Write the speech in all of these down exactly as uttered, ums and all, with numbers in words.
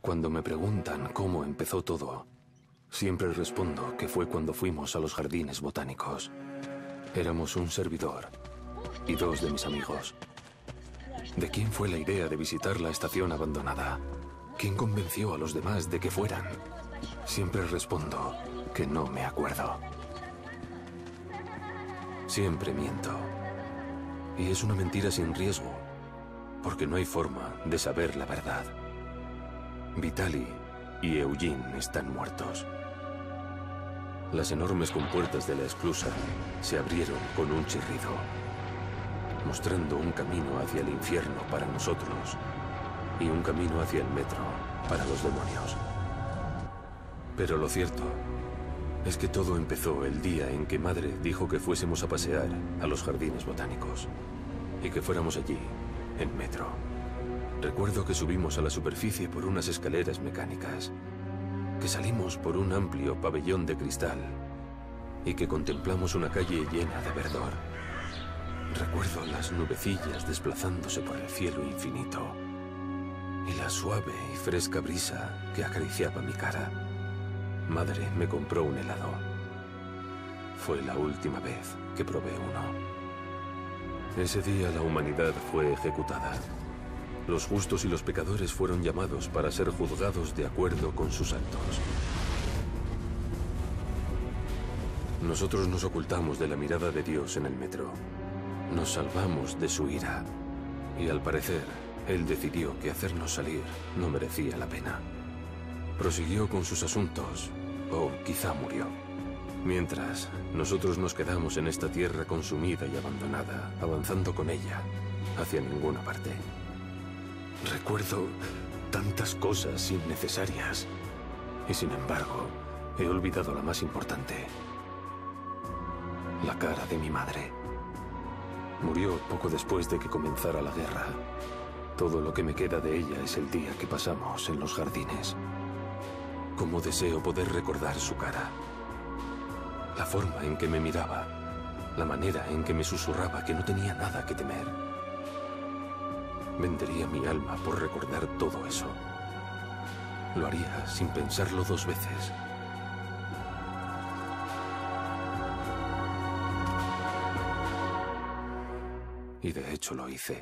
Cuando me preguntan cómo empezó todo, siempre respondo que fue cuando fuimos a los jardines botánicos. Éramos un servidor y dos de mis amigos. ¿De quién fue la idea de visitar la estación abandonada? ¿Quién convenció a los demás de que fueran? Siempre respondo que no me acuerdo. Siempre miento. Y es una mentira sin riesgo, porque no hay forma de saber la verdad. Vitali y Eugene están muertos. Las enormes compuertas de la esclusa se abrieron con un chirrido, mostrando un camino hacia el infierno para nosotros y un camino hacia el metro para los demonios. Pero lo cierto es que todo empezó el día en que Madre dijo que fuésemos a pasear a los jardines botánicos y que fuéramos allí, en metro. Recuerdo que subimos a la superficie por unas escaleras mecánicas, que salimos por un amplio pabellón de cristal y que contemplamos una calle llena de verdor. Recuerdo las nubecillas desplazándose por el cielo infinito y la suave y fresca brisa que acariciaba mi cara. Madre me compró un helado. Fue la última vez que probé uno. Ese día la humanidad fue ejecutada. Los justos y los pecadores fueron llamados para ser juzgados de acuerdo con sus actos. Nosotros nos ocultamos de la mirada de Dios en el metro. Nos salvamos de su ira. Y al parecer, Él decidió que hacernos salir no merecía la pena. Prosiguió con sus asuntos, o quizá murió. Mientras, nosotros nos quedamos en esta tierra consumida y abandonada, avanzando con ella hacia ninguna parte. Recuerdo tantas cosas innecesarias, y sin embargo, he olvidado la más importante. La cara de mi madre. Murió poco después de que comenzara la guerra. Todo lo que me queda de ella es el día que pasamos en los jardines. Cómo deseo poder recordar su cara. La forma en que me miraba. La manera en que me susurraba que no tenía nada que temer. Vendería mi alma por recordar todo eso. Lo haría sin pensarlo dos veces. Y de hecho lo hice.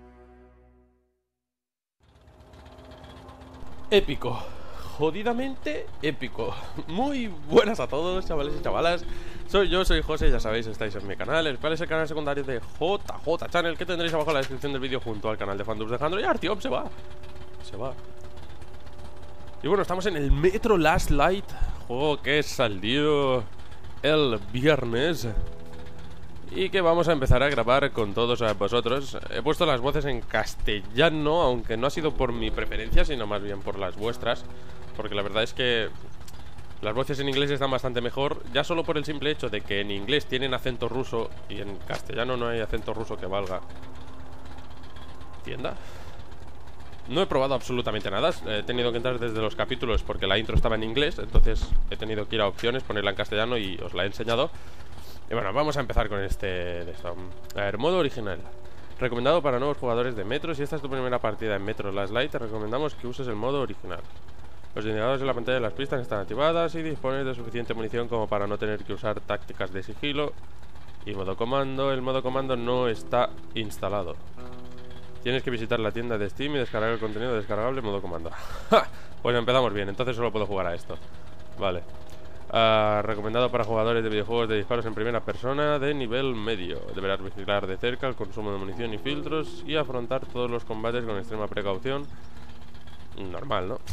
Épico. Jodidamente épico. Muy buenas a todos, chavales y chavalas. Soy yo, soy José, ya sabéis, estáis en mi canal, el cual es el canal secundario de J J Channel, que tendréis abajo en la descripción del vídeo junto al canal de Fandubs de Jandro. Y Artyom se va. Se va. Y bueno, estamos en el Metro Last Light, juego que salió el viernes y que vamos a empezar a grabar con todos vosotros. He puesto las voces en castellano, aunque no ha sido por mi preferencia, sino más bien por las vuestras, porque la verdad es que las voces en inglés están bastante mejor, ya solo por el simple hecho de que en inglés tienen acento ruso y en castellano no hay acento ruso que valga. ¿Tienda? No he probado absolutamente nada, he tenido que entrar desde los capítulos porque la intro estaba en inglés, entonces he tenido que ir a opciones, ponerla en castellano y os la he enseñado. Y bueno, vamos a empezar con este de esto. A ver, modo original. Recomendado para nuevos jugadores de Metro. Si esta es tu primera partida en Metro Last Light, te recomendamos que uses el modo original. Los indicadores en la pantalla de las pistas están activadas y dispones de suficiente munición como para no tener que usar tácticas de sigilo. Y modo comando, el modo comando no está instalado. Tienes que visitar la tienda de Steam y descargar el contenido descargable en modo comando. ¡Ja! Pues empezamos bien, entonces solo puedo jugar a esto. Vale. Uh, recomendado para jugadores de videojuegos de disparos en primera persona de nivel medio. Deberás vigilar de cerca el consumo de munición y filtros y afrontar todos los combates con extrema precaución. Normal, ¿no?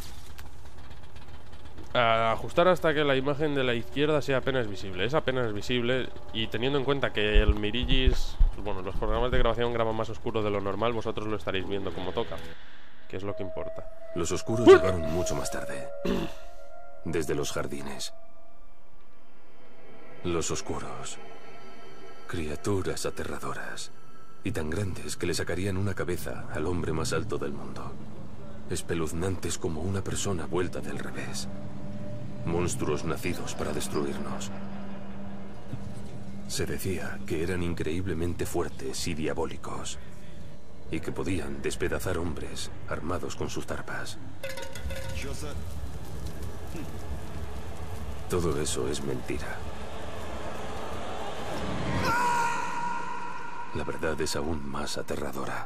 Uh, ajustar hasta que la imagen de la izquierda sea apenas visible. Es apenas visible, y teniendo en cuenta que el Mirigis, bueno, los programas de grabación graban más oscuro de lo normal, vosotros lo estaréis viendo como toca, que es lo que importa. Los oscuros llegaron mucho más tarde. Desde los jardines. Los oscuros. Criaturas aterradoras. Y tan grandes que le sacarían una cabeza al hombre más alto del mundo. Espeluznantes como una persona vuelta del revés. Monstruos nacidos para destruirnos. Se decía que eran increíblemente fuertes y diabólicos. Y que podían despedazar hombres armados con sus zarpas. Todo eso es mentira. La verdad es aún más aterradora.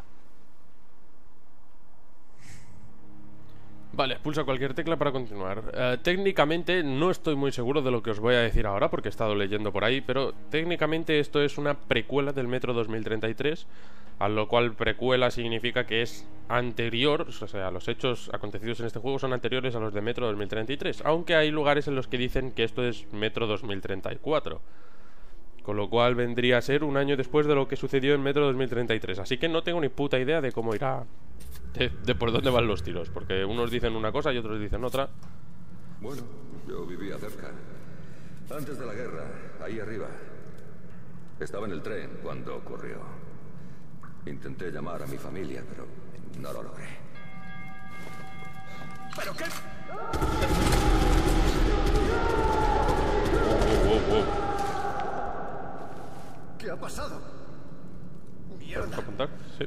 Vale, pulsa cualquier tecla para continuar. Uh, técnicamente no estoy muy seguro de lo que os voy a decir ahora, porque he estado leyendo por ahí, pero técnicamente esto es una precuela del Metro dos mil treinta y tres, a lo cual precuela significa que es anterior, o sea, los hechos acontecidos en este juego son anteriores a los de Metro dos mil treinta y tres, aunque hay lugares en los que dicen que esto es Metro dos mil treinta y cuatro. Con lo cual vendría a ser un año después de lo que sucedió en Metro dos mil treinta y tres. Así que no tengo ni puta idea de cómo irá... De, de por dónde van los tiros. Porque unos dicen una cosa y otros dicen otra. Bueno, yo vivía cerca. Antes de la guerra, ahí arriba. Estaba en el tren cuando ocurrió. Intenté llamar a mi familia, pero no lo logré. ¿Pero qué? Wow, wow, wow. ¿Qué ha pasado? Mierda. ¿Podemos apuntar? Sí.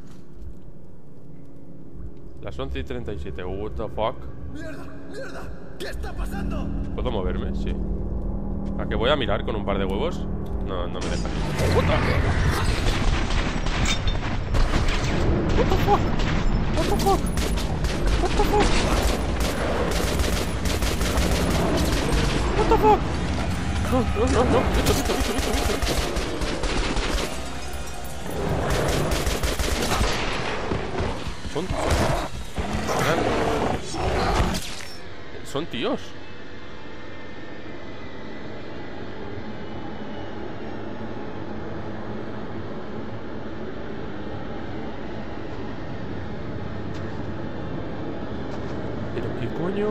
Las once y treinta y siete. What the fuck? ¡Mierda! ¡Mierda! ¿Qué está pasando? ¿Puedo moverme? Sí. ¿A que voy a mirar con un par de huevos? No, no me deja. What the fuck? What the fuck? What the fuck? What the fuck? What the fuck? No, no, no, no. Bicho, bicho, bicho, bicho, bicho. Son... Son tíos. ¿Pero qué coño?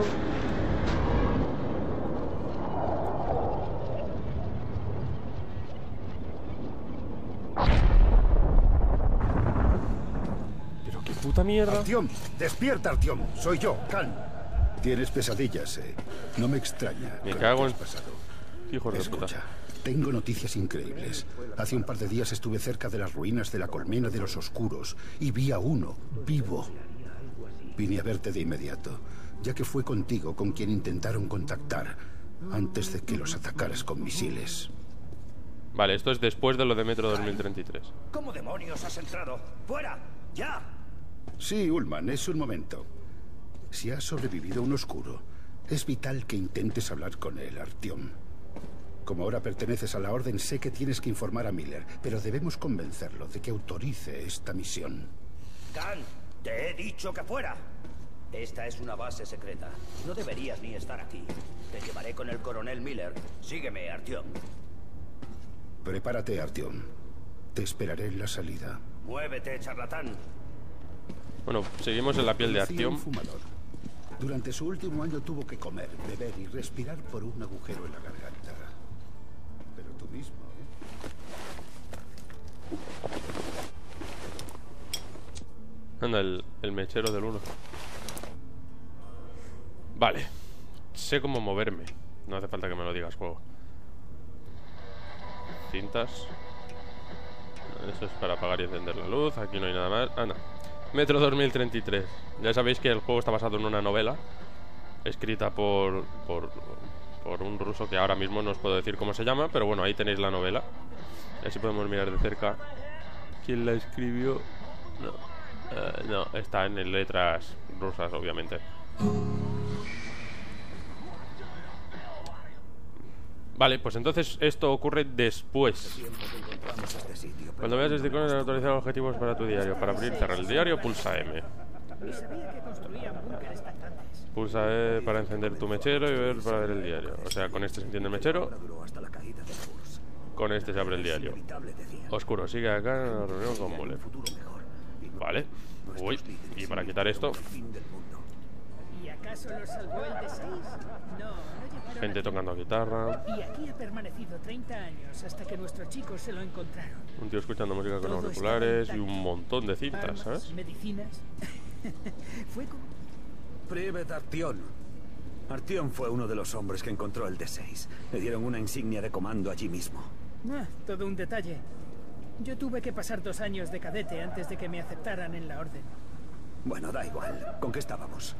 ¿Pero qué puta mierda? Artyom, despierta, Artyom. Soy yo, Khan. Tienes pesadillas, eh. No me extraña. Me con cago lo en... que has pasado. Hijo de puta. Escucha, tengo noticias increíbles. Hace un par de días estuve cerca de las ruinas de la Colmena de los Oscuros y vi a uno, vivo. Vine a verte de inmediato, ya que fue contigo con quien intentaron contactar antes de que los atacaras con misiles. Vale, esto es después de lo de Metro dos mil treinta y tres. ¿Cómo demonios has entrado? ¡Fuera! ¡Ya! Sí, Ullman, es un momento. Si has sobrevivido a un oscuro, es vital que intentes hablar con él, Artyom. Como ahora perteneces a la Orden, sé que tienes que informar a Miller, pero debemos convencerlo de que autorice esta misión. Khan, te he dicho que fuera. Esta es una base secreta. No deberías ni estar aquí. Te llevaré con el coronel Miller. Sígueme, Artyom. Prepárate, Artyom. Te esperaré en la salida. Muévete, charlatán. Bueno, seguimos en la piel de Conocí a un Artyom. fumador. Durante su último año tuvo que comer, beber y respirar por un agujero en la garganta. Pero tú mismo, ¿eh? Anda, el, el mechero del uno. Vale. Sé cómo moverme. No hace falta que me lo digas, juego. Cintas. Eso es para apagar y encender la luz. Aquí no hay nada más. Ah, no. Metro dos mil treinta y tres. Ya sabéis que el juego está basado en una novela escrita por, por, por un ruso que ahora mismo no os puedo decir cómo se llama, pero bueno, ahí tenéis la novela. Y así podemos mirar de cerca quién la escribió. No, uh, no, está en letras rusas, obviamente. Vale, pues entonces esto ocurre después. Cuando veas este icono de autorizar objetivos para tu diario. Para abrir y cerrar el diario, pulsa M. Pulsa E para encender tu mechero y ver para ver el diario. O sea, con este se enciende el mechero. Con este se abre el diario. Oscuro, sigue acá en la reunión con Muller. Vale. Uy, y para quitar esto. ¿Y acaso lo salvó el D seis? No. Gente tocando guitarra. Y aquí ha permanecido treinta años hasta que nuestros chicos se lo encontraron. Un tío escuchando música con auriculares y un montón de cintas, ¿sabes? Medicinas. Fue como... Privet Artyom. Artyom fue uno de los hombres que encontró el D seis. Le dieron una insignia de comando allí mismo. Ah, todo un detalle. Yo tuve que pasar dos años de cadete antes de que me aceptaran en la orden. Bueno, da igual. ¿Con qué estábamos?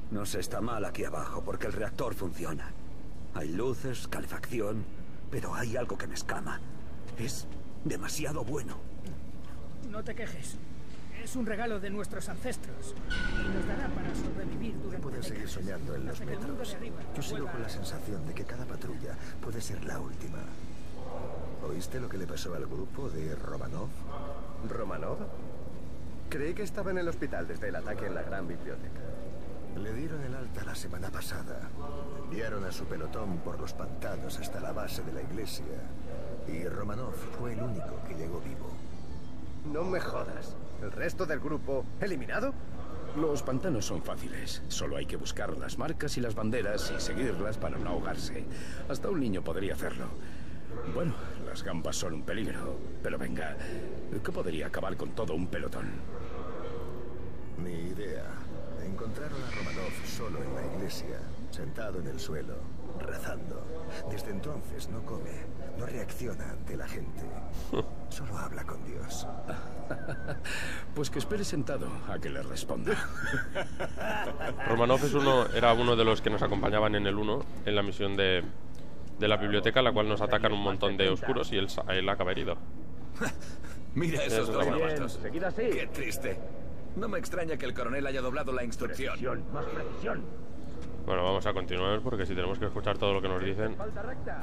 No se está mal aquí abajo porque el reactor funciona. Hay luces, calefacción, pero hay algo que me escama. Es demasiado bueno. No te quejes. Es un regalo de nuestros ancestros y nos dará para sobrevivir durante Pueden seguir décadas, soñando en los hasta que el mundo metros. de arriba Yo sigo vuelva con la a- sensación de que cada patrulla puede ser la última. ¿Oíste lo que le pasó al grupo de Romanov? ¿Romanov? Creí que estaba en el hospital desde el ataque en la gran biblioteca. Le dieron el alta la semana pasada. Enviaron a su pelotón por los pantanos hasta la base de la iglesia. Y Romanov fue el único que llegó vivo. No me jodas. ¿El resto del grupo eliminado? Los pantanos son fáciles. Solo hay que buscar las marcas y las banderas y seguirlas para no ahogarse. Hasta un niño podría hacerlo. Bueno, las gambas son un peligro. Pero venga, ¿qué podría acabar con todo un pelotón? Ni idea. Encontraron a Romanov solo en la iglesia, sentado en el suelo, rezando. Desde entonces no come, no reacciona ante la gente. Solo habla con Dios. Pues que espere sentado a que le responda. Romanov es uno, era uno de los que nos acompañaban en el uno, en la misión de, de la biblioteca, en la cual nos atacan un montón de oscuros y él, sa- él acaba herido. Mira Eso esos es dos lo bueno. muertos. Seguid así. Qué triste. No me extraña que el coronel haya doblado la instrucción. Más precisión. Bueno, vamos a continuar porque si tenemos que escuchar todo lo que nos dicen. Falta recta.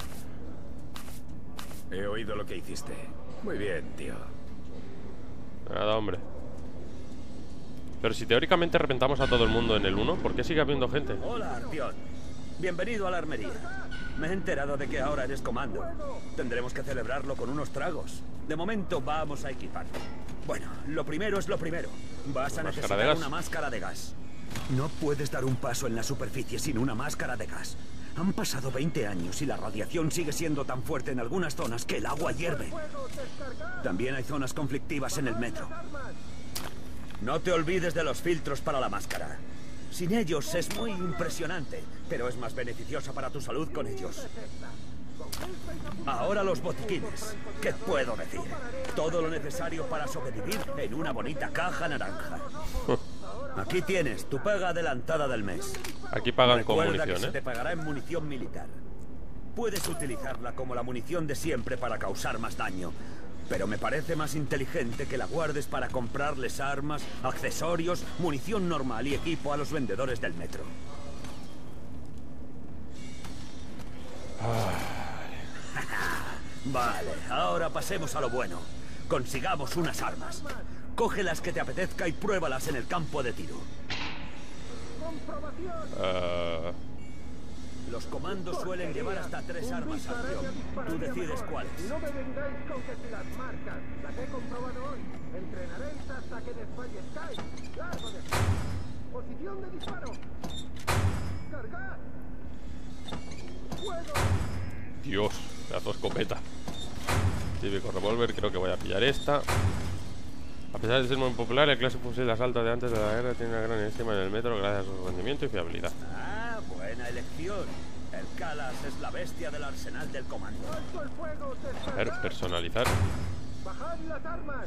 He oído lo que hiciste. Muy bien, tío. Nada, hombre. Pero si teóricamente reventamos a todo el mundo en el uno, ¿por qué sigue habiendo gente? Hola, Artyom. Bienvenido a la armería. Me he enterado de que ahora eres comando. Tendremos que celebrarlo con unos tragos. De momento vamos a equiparte. Bueno, lo primero es lo primero. Vas a ¿Máscara necesitar de gas? una máscara de gas. No puedes dar un paso en la superficie sin una máscara de gas. Han pasado veinte años y la radiación sigue siendo tan fuerte en algunas zonas que el agua hierve. También hay zonas conflictivas en el metro. No te olvides de los filtros para la máscara. Sin ellos es muy impresionante, pero es más beneficiosa para tu salud con ellos. Ahora los botiquines. ¿Qué puedo decir? Todo lo necesario para sobrevivir en una bonita caja naranja. Aquí tienes tu paga adelantada del mes. Aquí pagan con Recuerda que munición, se ¿eh? te pagará en munición militar. Puedes utilizarla como la munición de siempre para causar más daño, pero me parece más inteligente que la guardes para comprarles armas, accesorios, munición normal y equipo a los vendedores del metro. Vale, ahora pasemos a lo bueno. Consigamos unas armas. Coge las que te apetezca y pruébalas en el campo de tiro. Eh, Los comandos suelen llevar hasta tres armas a acción. Tú decides cuáles. No me vengáis con que si las marcas, las he comprobado hoy. Entrenaréis hasta que desfallezcáis. Largo de... Posición de disparo. Cargad. Fuego. Dios, pedazo de escopeta. Típico revólver, creo que voy a pillar esta. A pesar de ser muy popular, el clase fusil de asalto de antes de la guerra tiene una gran estima en el metro gracias a su rendimiento y fiabilidad. Ah, buena elección. El Kalas es la bestia del arsenal del comando. Alto el fuego. A ver, personalizar. Bajad las armas.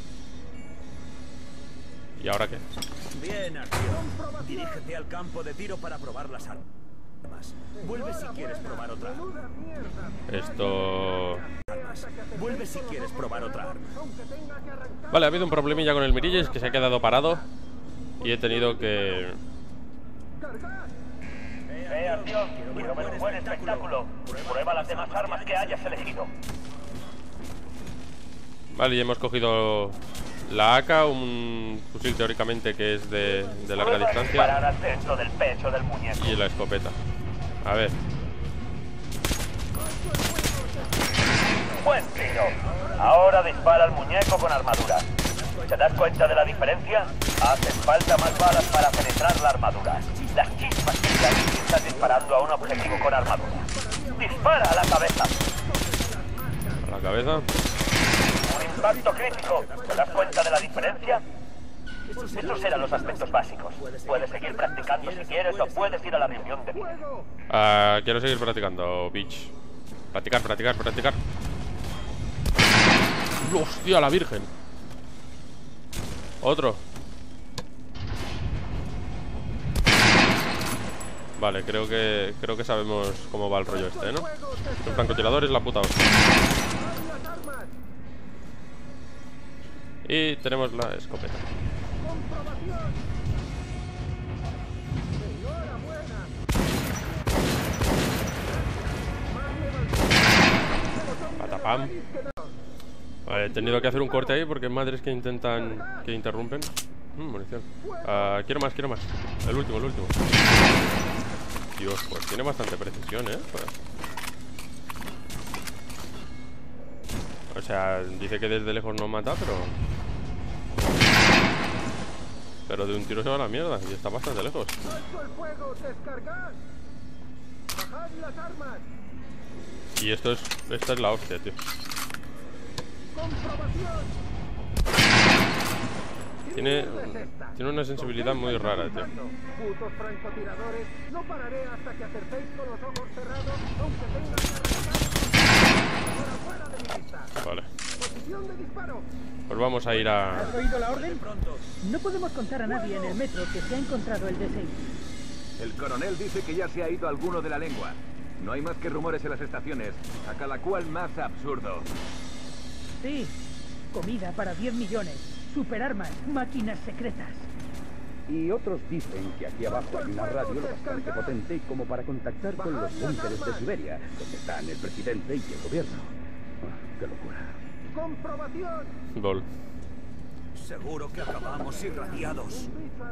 ¿Y ahora qué? Bien, Artyom. Dirígete al campo de tiro para probar las armas. Vuelve si quieres probar otra arma. Esto... Vuelve si quieres probar otra arma. Vale, ha habido un problemilla con el Mirilles que se ha quedado parado. Y he tenido que... Eh, Artyom, quiero ver un buen espectáculo. Prueba las demás armas que hayas elegido. Vale, y hemos cogido la A K, un fusil teóricamente que es de, de larga distancia. al centro del pecho del muñeco. Y la escopeta. A ver. Buen tiro. Ahora dispara al muñeco con armadura. ¿Te das cuenta de la diferencia? Hacen falta más balas para penetrar la armadura. Las chispas brillan si estás disparando a un objetivo con armadura. Dispara a la cabeza. A la cabeza. Un impacto crítico. ¿Te das cuenta de la diferencia? Estos eran los aspectos básicos. Puedes seguir practicando si quieres o puedes ir a la reunión de... Ah, quiero seguir practicando, bitch. Practicar, practicar, practicar. ¡Hostia, la virgen! Otro. Vale, creo que creo que sabemos cómo va el rollo este, ¿no? El francotirador es la puta hostia. Y tenemos la escopeta. Patapam. Vale, he tenido que hacer un corte ahí porque madres que intentan, que interrumpen. Mm, munición. Uh, quiero más, quiero más. El último, el último. Dios, pues tiene bastante precisión, ¿eh? Pues... O sea, dice que desde lejos no mata, pero... Pero de un tiro se va a la mierda y está bastante lejos. Y esto es... Esta es la hostia, tío. Tiene... Tiene una sensibilidad muy rara, tío. Putos francotiradores, no pararé hasta que acertéis con los ojos cerrados, aunque tengan que arrancar. Fuera de mi vista. Vale. Posición de disparo. Pues vamos a ir a... ¿Has oído la orden? No podemos contar a nadie en el metro que se ha encontrado el D seis. El coronel dice que ya se ha ido alguno de la lengua. No hay más que rumores en las estaciones, a cada cual más absurdo. Sí, comida para diez millones, superarmas, máquinas secretas. Y otros dicen que aquí abajo hay una radio lo bastante potente como para contactar con los búnkeres de Siberia, donde están el presidente y el gobierno. Oh, ¡qué locura! ¡Comprobación! Gol. Seguro que acabamos irradiados.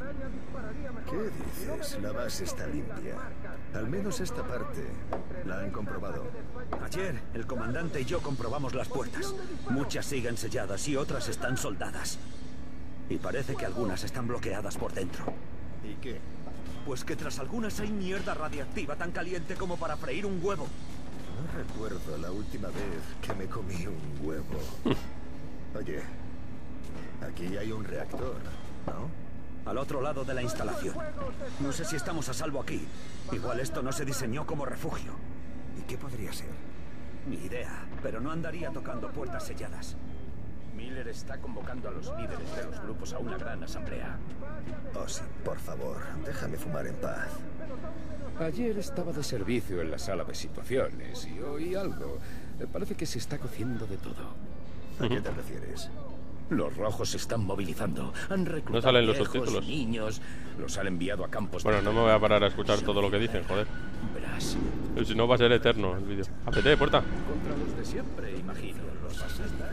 ¿Qué dices? La base está limpia. Al menos esta parte la han comprobado. Ayer, el comandante y yo comprobamos las puertas. Muchas siguen selladas y otras están soldadas. Y parece que algunas están bloqueadas por dentro. ¿Y qué? Pues que tras algunas hay mierda radiactiva tan caliente como para freír un huevo. No recuerdo la última vez que me comí un huevo. Oye, aquí hay un reactor, ¿no? Al otro lado de la instalación. No sé si estamos a salvo aquí. Igual esto no se diseñó como refugio. ¿Y qué podría ser? Ni idea, pero no andaría tocando puertas selladas. Miller está convocando a los líderes de los grupos a una gran asamblea. Oh, sí, por favor, déjame fumar en paz. Ayer estaba de servicio en la sala de situaciones y oí algo. Me parece que se está cociendo de todo. ¿A qué te refieres? Los rojos se están movilizando. Han reclutado no salen los viejos, subtítulos. Niños, los han enviado a campos. Bueno, no me voy a parar a escuchar todo lo que dicen, joder. Verás. Si no va a ser eterno el vídeo. Apete, puerta. Contra los de siempre, imagino. Los fascistas.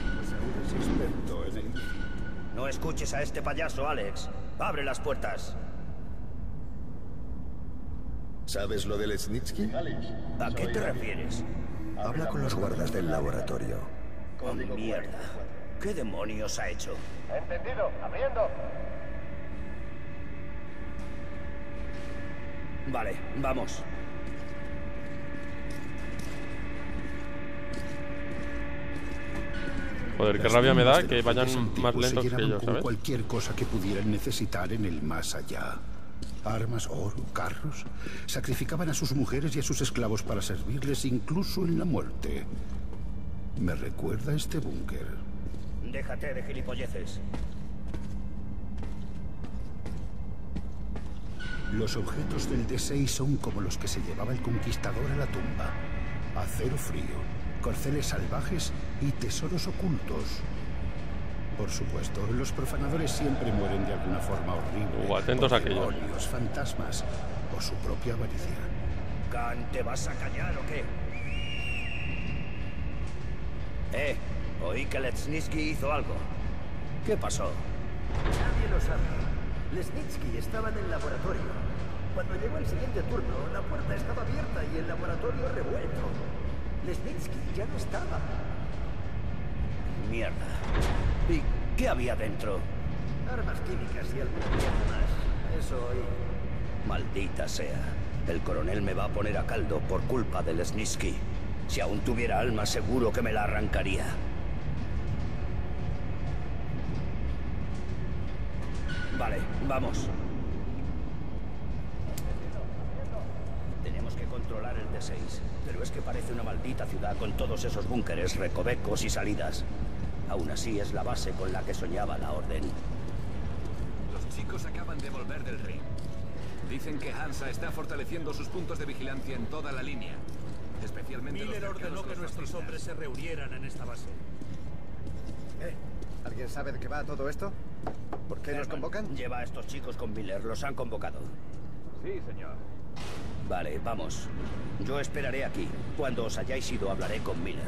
No escuches a este payaso, Alex. Abre las puertas. ¿Sabes lo del Snitsky? ¿A qué te refieres? Habla con los guardas del laboratorio. ¡Oh, mierda! ¿Qué demonios ha hecho? Entendido, abriendo. Vale, vamos. Joder, qué rabia me da que vayan más lentos lentos que yo, con ¿sabes? Cualquier cosa que pudieran necesitar en el más allá. Armas, oro, carros. Sacrificaban a sus mujeres y a sus esclavos para servirles incluso en la muerte. Me recuerda a este búnker. Déjate de gilipolleces. Los objetos del D seis son como los que se llevaba el conquistador a la tumba. Acero frío, corceles salvajes y tesoros ocultos. Por supuesto, los profanadores siempre mueren de alguna forma horrible. Uh, atentos a aquellos. Demonios, fantasmas o su propia avaricia. Khan, ¿te vas a callar o qué? Eh, oí que Lesnitsky hizo algo. ¿Qué pasó? Nadie lo sabe. Lesnitsky estaba en el laboratorio. Cuando llegó el siguiente turno, la puerta estaba abierta y el laboratorio revuelto. Lesnitsky ya no estaba. Mierda. ¿Y qué había dentro? Armas químicas y alguna mierda más. Eso y... Maldita sea. El coronel me va a poner a caldo por culpa de Lesnitsky. Si aún tuviera alma, seguro que me la arrancaría. Vale, vamos. Tenemos que controlar el D seis, pero es que parece una maldita ciudad con todos esos búnkeres, recovecos y salidas. Aún así es la base con la que soñaba la Orden. Los chicos acaban de volver del ring. Dicen que Hansa está fortaleciendo sus puntos de vigilancia en toda la línea. Especialmente Miller los ordenó que nuestros hombres se reunieran en esta base. Eh, ¿alguien sabe de qué va todo esto? ¿Por qué nos convocan? Lleva a estos chicos con Miller, los han convocado. Sí, señor. Vale, vamos. Yo esperaré aquí. Cuando os hayáis ido, hablaré con Miller.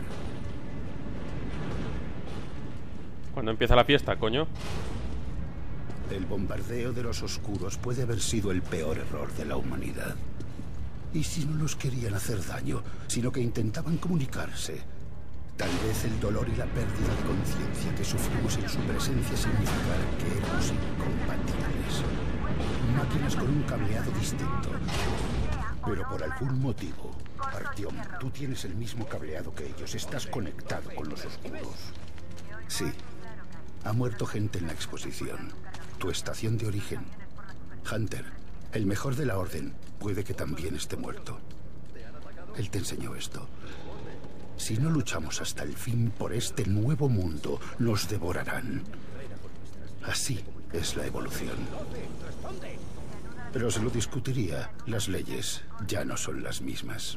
Cuando empieza la fiesta, coño. El bombardeo de los oscuros puede haber sido el peor error de la humanidad. Y si no nos querían hacer daño, sino que intentaban comunicarse, tal vez el dolor y la pérdida de conciencia que sufrimos en su presencia significaran que éramos incompatibles. Máquinas con un cableado distinto. Pero por algún motivo, Artyom, tú tienes el mismo cableado que ellos. Estás conectado con los oscuros. Sí. Ha muerto gente en la exposición. Tu estación de origen. Hunter, el mejor de la Orden, puede que también esté muerto. Él te enseñó esto. Si no luchamos hasta el fin por este nuevo mundo, nos devorarán. Así es la evolución. Pero se lo discutiría. Las leyes ya no son las mismas.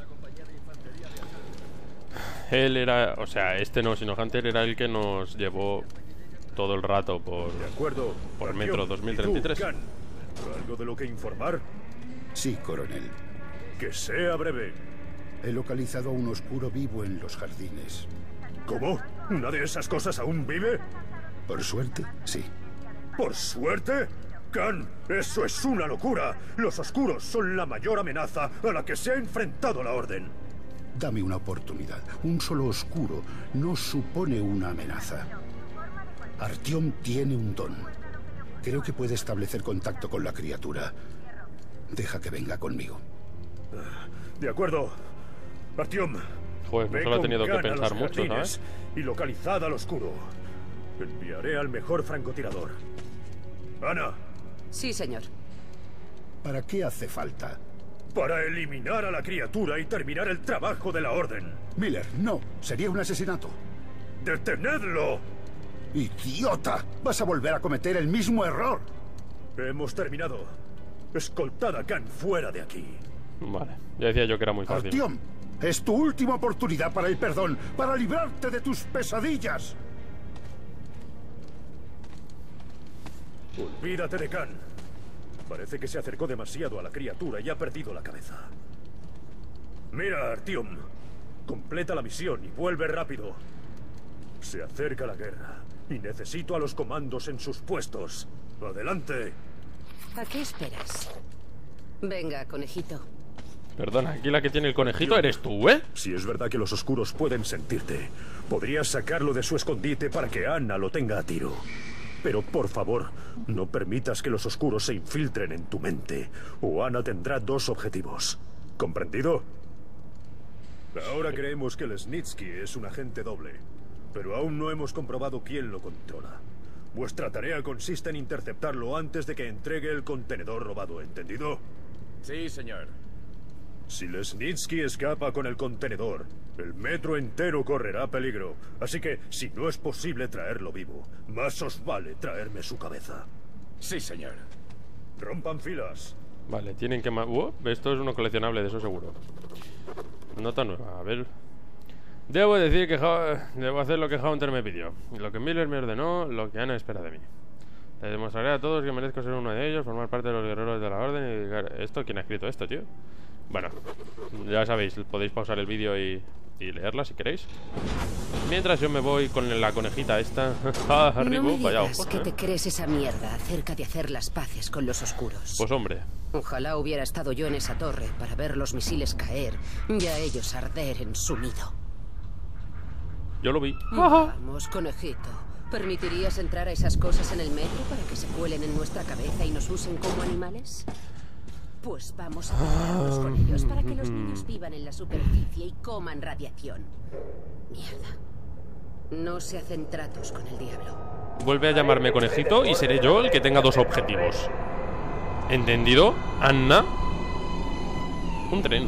Él era, o sea, este no, sino Hunter era el que nos llevó todo el rato por, de acuerdo, por Metro dos mil treinta y tres. ¿Algo de lo que informar? Sí, coronel. Que sea breve. He localizado a un oscuro vivo en los jardines. ¿Cómo? ¿Una de esas cosas aún vive? Por suerte, sí. ¿Por suerte? Khan, eso es una locura. Los oscuros son la mayor amenaza a la que se ha enfrentado la Orden. Dame una oportunidad. Un solo oscuro no supone una amenaza. Artyom tiene un don. Creo que puede establecer contacto con la criatura. Deja que venga conmigo. De acuerdo. Artyom. Joder, no solo ha tenido que pensar mucho, ¿sabes? Y localizad al oscuro. Enviaré al mejor francotirador. Ana. Sí, señor. ¿Para qué hace falta? Para eliminar a la criatura y terminar el trabajo de la Orden. Miller, no. Sería un asesinato. ¡Detenedlo! ¡Idiota! Vas a volver a cometer el mismo error. Hemos terminado. Escoltad a Khan fuera de aquí. Vale, ya decía yo que era muy fácil. Artyom, es tu última oportunidad para el perdón, para librarte de tus pesadillas. Olvídate de Khan. Parece que se acercó demasiado a la criatura y ha perdido la cabeza. Mira, Artyom. Completa la misión y vuelve rápido. Se acerca la guerra y necesito a los comandos en sus puestos. ¡Adelante! ¿A qué esperas? Venga, conejito. Perdona, aquí la que tiene el conejito eres tú, ¿eh? Si es verdad que los oscuros pueden sentirte, podrías sacarlo de su escondite para que Ana lo tenga a tiro. Pero por favor, no permitas que los oscuros se infiltren en tu mente, o Ana tendrá dos objetivos. ¿Comprendido? Ahora creemos que el Snitsky es un agente doble, pero aún no hemos comprobado quién lo controla. Vuestra tarea consiste en interceptarlo antes de que entregue el contenedor robado, ¿entendido? Sí, señor. Si Lesnitsky escapa con el contenedor, el metro entero correrá peligro. Así que, si no es posible traerlo vivo, más os vale traerme su cabeza. Sí, señor. Rompan filas. Vale, tienen que... Uh, esto es uno coleccionable, de eso seguro. Nota nueva, a ver... Debo decir que ha debo hacer lo que Hunter me pidió, lo que Miller me ordenó, lo que Ana espera de mí. Les demostraré a todos que merezco ser uno de ellos, formar parte de los guerreros de la Orden y dedicar... ¿Esto? ¿Quién ha escrito esto, tío? Bueno, ya sabéis, podéis pausar el vídeo y, y leerla si queréis. Mientras yo me voy con la conejita esta. Arriba, no me vaya digas ojos, que ¿eh? te crees esa mierda acerca de hacer las paces con los oscuros. Pues hombre. Ojalá hubiera estado yo en esa torre para ver los misiles caer y a ellos arder en su nido. Yo lo vi. Vamos, conejito. ¿Permitirías entrar a esas cosas en el metro para que se cuelen en nuestra cabeza y nos usen como animales? Pues vamos a tratarnos con ellos para que los niños vivan en la superficie y coman radiación. Mierda. No se hacen tratos con el diablo. Vuelve a llamarme conejito y seré yo el que tenga dos objetivos. ¿Entendido, Anna? Un tren.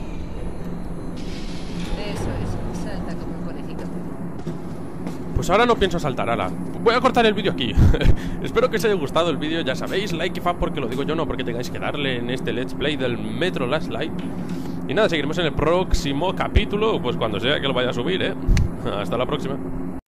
Eso es. Salta como un conejito. Pues ahora no pienso saltar, ala. voy a cortar el vídeo aquí. Espero que os haya gustado el vídeo. Ya sabéis, like y fan porque lo digo yo, no porque tengáis que darle en este Let's Play del Metro Last Light. Y nada, seguiremos en el próximo capítulo, pues cuando sea que lo vaya a subir, ¿eh? Hasta la próxima.